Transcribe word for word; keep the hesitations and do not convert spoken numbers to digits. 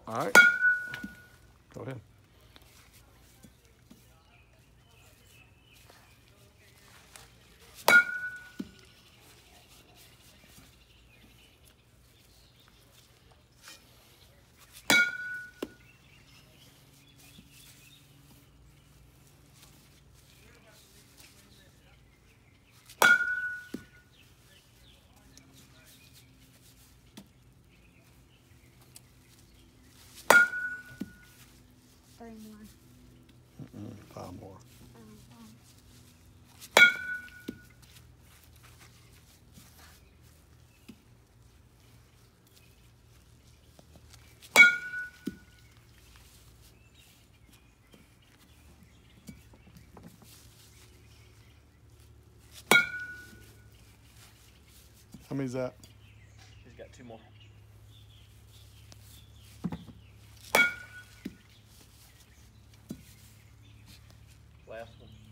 All right. Go ahead. Three more. Mm-mm, five more. Um, um, How many's that? She's got two more. Last one.